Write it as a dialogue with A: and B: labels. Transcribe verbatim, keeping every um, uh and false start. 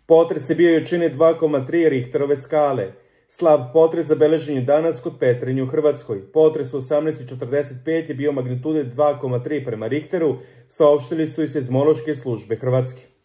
A: Potres je bio jačine dva koma tri Richterove skale. Slab potres zabeležen je danas kod Petrinje u Hrvatskoj. Potres u osamnaest četrdeset pet je bio magnitude dva koma tri prema Richteru, saopštili su i seizmološke službe Hrvatske.